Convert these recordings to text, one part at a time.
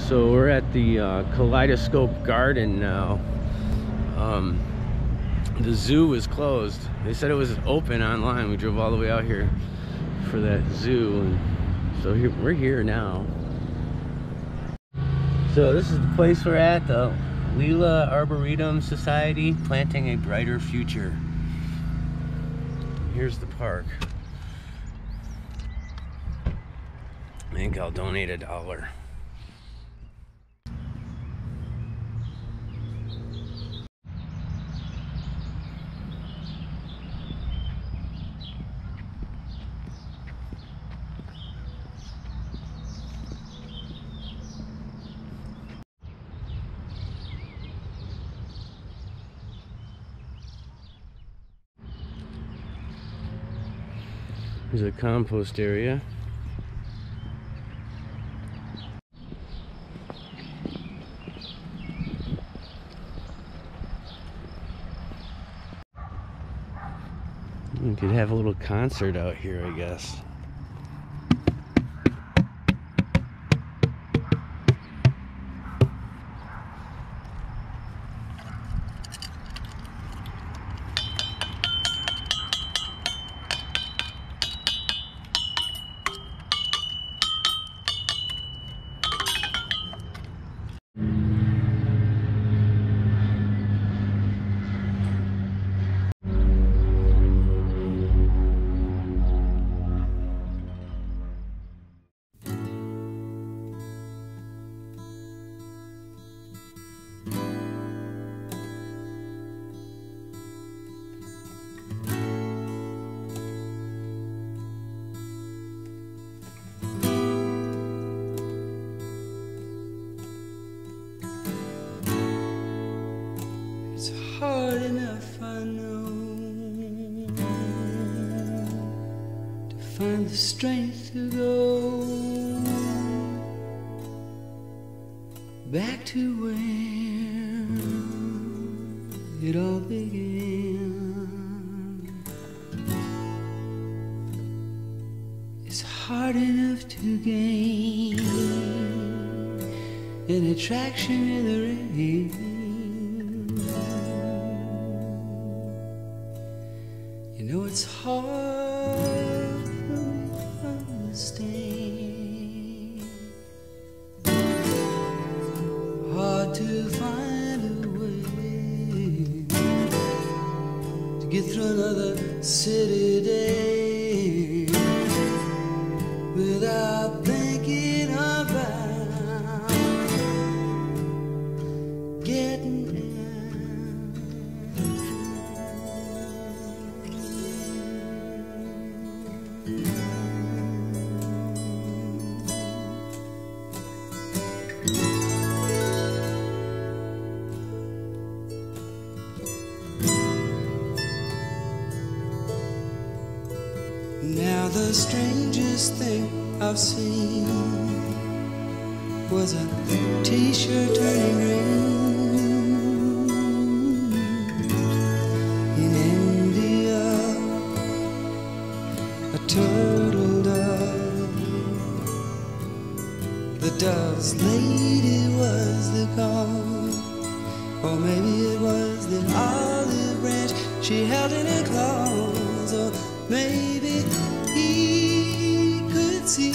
So we're at the Kaleidoscope Garden now. The zoo is closed. They said it was open online. We drove all the way out here for that zoo, and so we're here now. So this is the place we're at, the Leela Arboretum Society, planting a brighter future. Here's the park. I think I'll donate $1. There's a compost area. We could have a little concert out here, I guess. It's hard enough, I know, to find the strength to go back to where it all began. It's hard enough to gain an attraction in the rain. You know it's hard for me to understand, hard to find a way to get through another city day without thinking about getting out. Now the strangest thing I've seen was a t-shirt turning green in India, a turtle dove. The dove's lady was the cause, or maybe it was the olive branch she held in her claws, or maybe he could see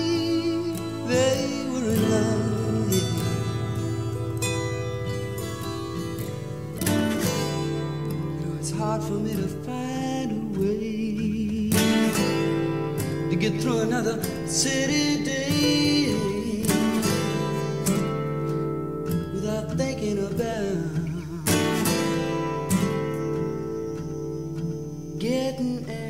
they were in love. You know, it's hard for me to find a way to get through another city day without thinking about getting out.